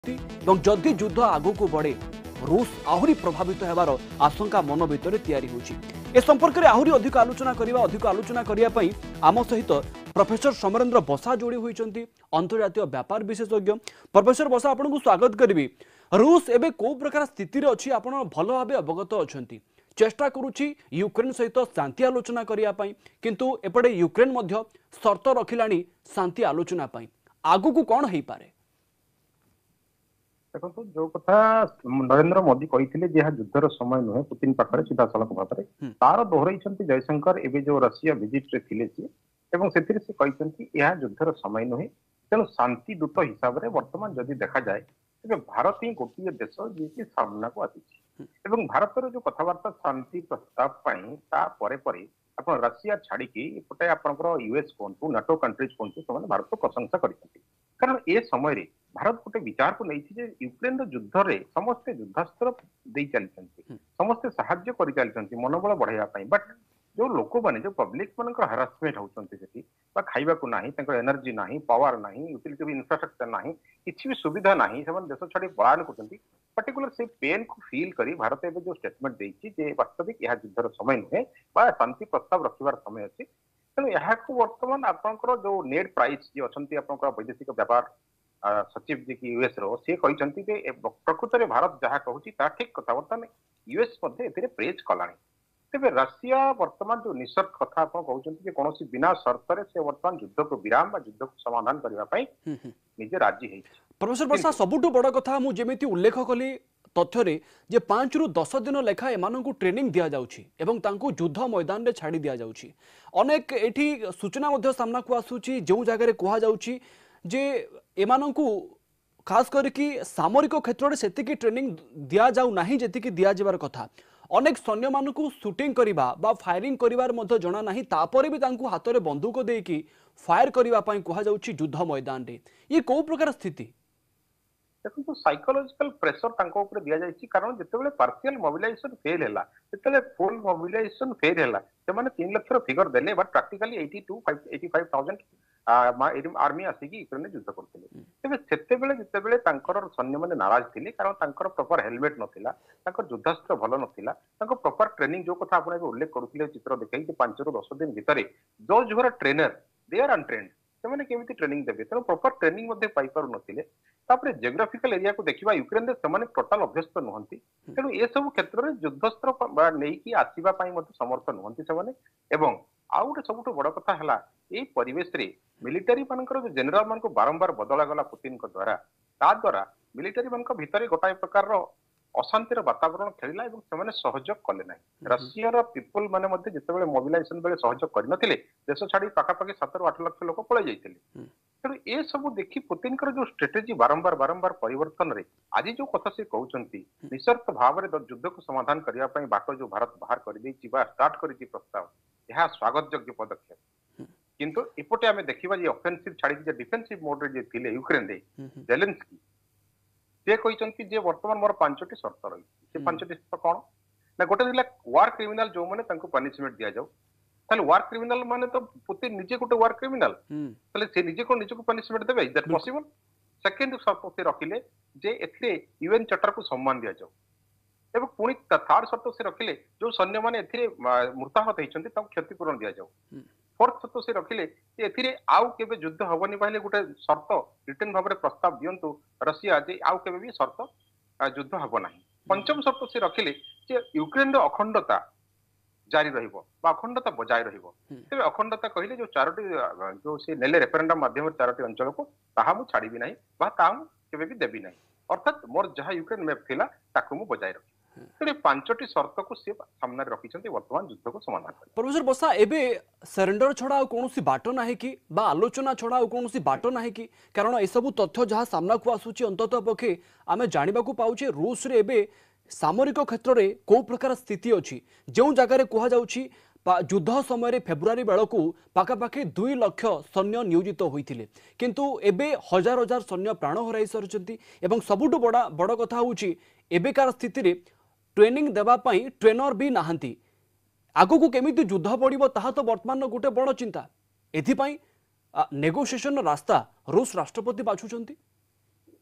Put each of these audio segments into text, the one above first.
जदि युद्ध आगु को बढ़े रूस आहरी प्रभावित होवार आशंका मन भितर तैयारी होछि। ए संपर्क में आहरी अधिक आलोचना करने आम सहित प्रोफेसर समरेंद्र बसा जोड़ी होती अंतर्जातीय व्यापार विशेषज्ञ। प्रोफेसर बसा आपको स्वागत करी। रूस एवं कौ प्रकार स्थिति अच्छी आप भल भाव अवगत अच्छा चेष्टा करुच्ची यूक्रेन सहित शांति आलोचना करने किंतु एपटे यूक्रेन मध्य शर्त रखिलानी शांति आलोचना आगु को कौन हो पारे? देखो जो कथा नरेंद्र मोदी कहते युद्धर समय नुहे पुतिन पाखे सीधा सड़क भाव में तार दोहर जयशंकर एवं जो रशिया विजिट रे से कहते युद्धर समय नुहे तेणु शांति दूत हिसाब से वर्तमान जदि देखा जाए तेज भारत ही गोटे देश जी सामना को आसी भारतर जो कथबार्ता शांति प्रस्ताव आप रशिया छाड़ी एपटे आपंकर यूएस कहतु नाटो कंट्रीज कहतु से भारत को प्रशंसा करते कारण ए समय रे भारत गोटे विचार को नहीं यूक्रेन युद्ध रे समस्ते युद्धास्त्र दे चलते समस्ते साहाय्य कर चलते मनोबल बढ़ाई बट जो लोक मैंने जो पब्लिक मान हारासमेंट होती खाइबा को नहीं एनर्जी नहीं पावर नहीं यूटिलिटी इंफ्रास्ट्रक्चर नहीं किसी भी सुविधा नहीं से देश छाड़ी पलायन कर पर्टिकुलर से पेन को फील करी भारत एवं जो स्टेटमेंट देती वास्तविक यह युद्धर समय नुहे शांति प्रस्ताव रखार समय अच्छी तेणु यहाँ बर्तमान आपंकर जो नेट प्राइस जी अच्छा वैदेशिक व्यापार सचिव जी की यूएस रो सी कहते प्रकृत में भारत जहाँ कहूँ ठीक कथा बर्तमान यूएस प्रेज कला तेज रशिया बर्तमान जो निसर्ग कथा आप कहते कौन बिना शर्त से बर्तमान युद्ध को विराम युद्ध को समाधान करने निजे राजी है। प्रोफेसर बसा सबुठ बड़ कथा मुझे उल्लेख कली तथ्य जे 5 रु 10 दिन लेखा एमानंकु ट्रेनिंग दिया जाउछि एवं तांकु युद्ध मैदान रे छाड़ी दिया जाउछि। अनेक एठी सूचना मध्य सामना को आसुछि जो जगह रे कहा जाउछि जे एमानंकु खास करके सामरिक क्षेत्र में सेतिकी ट्रेनिंग दिया जाउ नाही जेतिकी दिया जेबार कथा। अनेक सैन्य मानकु शूटिंग करिबा बा फायरिंग करिवार मध्य जणा नाही तापरे भी तांकु हाथ रे बंदूक देकी फायर करिबा पई कहा जाउछि युद्ध मैदान रे। ये को प्रकार स्थिति देखो तो साइकोलॉजिकल प्रेशर तांको ऊपर दिया जायछि कारण जेतेबेले पार्शियल मोबिलाइजेशन फेल हैला जेतेबेले फुल मोबिलाइजेशन फेल हैला से माने 3 लाख फिगर देले बट प्रैक्टिकली 85,000 आर्मी आसिकी यूक्रेन युद्ध करथिले तेबे सेतेबेले जेतेबेले तांकर सैन्य माने नाराज थिले कारण तांकर प्रॉपर हेलमेट नथिला तांकर युद्धास्त्र भलो नथिला तांको प्रॉपर ट्रेनिंग जो कथा आपण उल्लेख करूथिले चित्र देखाई कि 5 ରୁ 10 दिन भितरे जो जुहर ट्रेनर दे आर अनट्रेन्ड से केमिति ट्रेनिंग देबे तेणु प्रॉपर ट्रेनिंग मध्ये पाई पारु नथिले तापरे जियोग्राफिकल एरिया को देखिबा यूक्रेन रे समान टोटल अभ्यस्त नुहंती तेणु ए सब क्षेत्र में युद्धस्त्र नेकी आसीबा पई मध्ये समर्थ नुहंती से माने एवं आउ गोटे सबुठ बड़ कथा हला ए परिवेश रे मिलिटरी मानकर जो जनरल मान को बारंबार बदला गला पुतिन को द्वारा मिलिटरी मान को भीतर गोटाए प्रकार अशांतिर वातावरण खेलिला एवं सेमाने सहयोग कले ना रशिया पीपल माने मध्ये जितेबाला मोबिलाइजेशन बेले सहयोग करनथिले देश छाड़ी पाखापाखि 7 ରୁ 8 लाख लोक पळै जाइथिले तेणु ए सब देखि पुतिन जो स्ट्रेटेजी बारंबार परिवर्तन रे आज जो कथा से कहउचंती निसर्त भाव रे युद्ध को समाधान करिया पई बाट जो भारत बाहर कर देछि बा स्टार्ट करिछि प्रस्ताव यह स्वागत योग्य पदक्षेप किंतु एपटे आमे देखिबा जे ऑफेंसिव छाड़ी जे डिफेंसिव मोड रे जे थिले यूक्रेन रे जेलेंस्की से कहते जे वर्तमान मोर 5टी शर्त रही से 5टी शर्त कौन ना गोटे वार क्रिमिनाल जो मैंने पनिशमेंट दि जाऊ ताले वार क्रिमिनाल माने तो पुतिन निजे गोटे वार क्रिमिनाल ताले से निजे को पनिशमेंट देबे इज दैट पॉसिबल। सेकंड शर्त से रखिले जे एथिरे यूएन चार्टर को सम्मान दिया जाऊ एवं पुणी थर्ड शर्त से रखिले जो सैन्य माने एथिरे मृताहत होइछन्ति ताको क्षतिपूरण दिया जाऊ। फोर्थ शर्त से रखिले जे एथिरे आउ केबे युद्ध हबनी पहिले गोटे शर्त रिटर्न भाव में प्रस्ताव दियंतु रशिया जे आउ केबे भी शर्त युद्ध हब नाही। पंचम शर्त से रखिले जे यूक्रेन रो अखंडता जारी रहिबो बा अखंडता बजाय रहिबो तेबे अखंडता कहिले जो 4टी जो से नेले रेफरेंडम माध्यम 4टी अंचल को ताहा मु छाड़ीबी नाही बा ताहा केबे भी देबी नाही अर्थात मोर जहा यूक्रेन मैप थिला ताकु मु बजाय रखी तेरे 5टी शर्त को से सामने रखिछन्ते वर्तमान युद्ध को समाधान कर। प्रोफेसर बसा एबे सरेंडर छडा कोनोसी बाटो नाही कि बा आलोचना छडा कोनोसी बाटो नाही कि कारण ए सब तथ्य जहा सामना को आसुची अंतत पखे आमे जानिबा को पाउचे रूस रे एबे सामरिक क्षेत्र रे को प्रकार स्थिति अछि जो जगह रे कहा जाउची युद्ध समय फेब्रुआरी बेलू पाखापाखि 2 लाख सैन्य नियोजित होइथिले किंतु एबे हजार हजार सैन्य प्राण हराई सारिछन्ती एवं सबुठ बड़ कथा होउची एबेकार स्थिति रे ट्रेनिंग देवा पई ट्रेनर भी नाहंती आगो को केमिति युद्ध पड़िबो ताहा तो वर्तमान गोटे बड़ चिंता एथि पई नेगोशिएशन रास्ता रूस राष्ट्रपति बाछुछन्ती।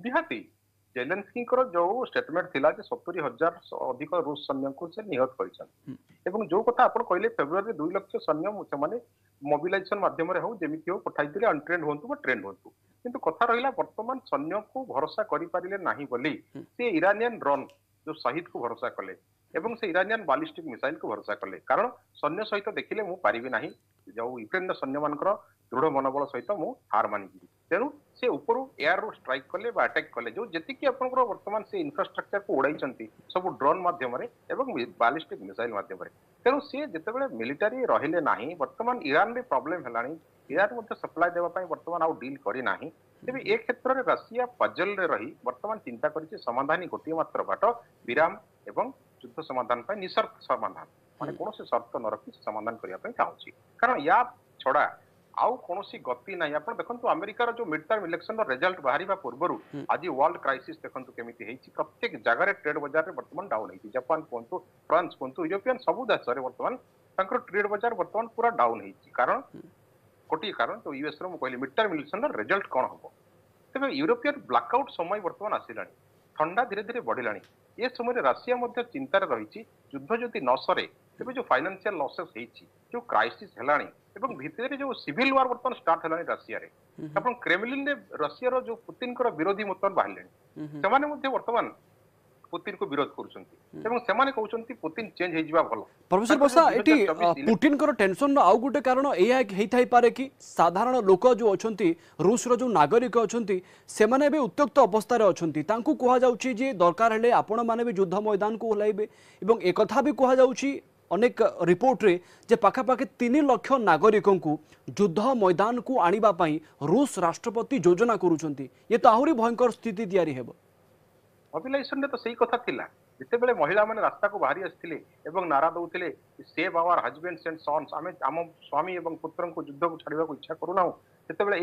निहाती जेलेन्स्कीଙ୍କର जो स्टेटमेंट थिला जे 70,000 अधिक रूस सैन्यଙ୍କୁ से निहत କରିଛନ୍ତି ଏବଂ जो କଥା ଆପଣ କହିले फेब्रुआरी 2 लाख सैन्य ସେମାନେ मोबिलाइजेशन माध्यम रे हो जेमिति हो पठाइथिले अनट्रेंड होंतु बा ट्रेंड होंतु किंतु कथा रहिला वर्तमान सैन्य को भरोसा करि पारिले नाही बोली से इरानियन ड्रोन जो शहीद को भरोसा कले एवं से इरानियन बालिस्टिक मिसाइल को भरोसा कले कारण सैन्य सहित देखिले मु पारिबि नाही जो यूक्रेन सैन्य मानकर दृढ़ मनोबल सहित मु हार मानिबि तेणु से ऊपर एयर रो स्ट्राइक कले बा अटैक कले जो जेतिकी आपनकर वर्तमान से इंफ्रास्ट्रक्चर को उड़ाइचंती सब ड्रोन माध्यम रे एवं बालिस्टिक मिसाइल माध्यम रे तेणु से जेतेबेले मिलिटरी रहिले नाही वर्तमान ईरान रे प्रॉब्लम हेलानी ईरान मध्ये सप्लाई देवा पई वर्तमान आउ डील करी नाही तेबे ए क्षेत्र रे रशिया पजल रे रही वर्तमान चिंता करिछि समाधानी गोटिए मात्र बाट विराम एवं युद्ध समाधान पई निशर्त समाधान माने कोनोसी शर्त न रखि समाधान करिया पई चाहूछि कारण या छडा आउ कोनोसी गति नाही आपण देखंतु अमेरिका जो मिड टर्म इलेक्शन रो रिजल्ट बाहरिबा पूर्वरु आज वर्ल्ड क्राइसिस देखंतु केमिति हेछि प्रत्येक जगह रे ट्रेड बाजार रे वर्तमान डाउन हेछि जापान कोंतु फ्रांस कोंतु यूरोपियन सब देश रे वर्तमान तांकर ट्रेड बाजार वर्तमान पूरा डाउन हेछि कारण कोटी कारण तो यूएस रो कहली मिड टर्म इलेक्शन रो रिजल्ट कोन हबो तबे यूरोपियन ब्लैकआउट समय वर्तमान आसिलानी ठंडा धीरे धीरे बढ़िलानी ये समय रशिया मध्य चिंतार रही युद्ध जदि न सरे तेज जो फाइनेंशियल लॉसेस हेछि जो क्राइसिस हेलानी एवं भितर जो सिविल वार वर्तमान स्टार्ट हेलानी रशिया रे अपन क्रेमलिन ने रशिया रो जो पुतिन कर विरोधी वर्तमान बाहरलेनी सेमाने मध्य वर्तमान पुतिन को विरोध करूछंती एवं सेमाने कहउछंती पुतिन चेंज हे जिबा भलो प्रोफेसर बसा एटी पुतिन कर टेंशन आउ गुटे कारण एया हेई थाई पारे कि साधारण लोक जो अछंती रूस रो जो नागरिक अछंती से माने बे उत्तक्त अवस्था रे अछंती तांकु कोहा जाउची जे दरकार हेले आपण माने भी युद्ध मैदान को ओलाइबे एवं एक कथा भी कोहा जाउची अनेक रिपोर्ट रे जे पाखापाखि 3 लाख नागरिकों को युद्ध मैदान को आनिबा पई रूस राष्ट्रपति योजना करूछंती ये तो आहुरी भयंकर स्थिति तैयारी हेबो मोबिलाइजेशन रे तो सही कथा थिला जिते बेले महिला माने रास्ता को बाहरी आस्थिले एवं नारा दउथिले save our husbands and sons आमे आम स्वामी एवं पुत्रन को युद्ध को छाड़िबा को इच्छा करूना सेते बेले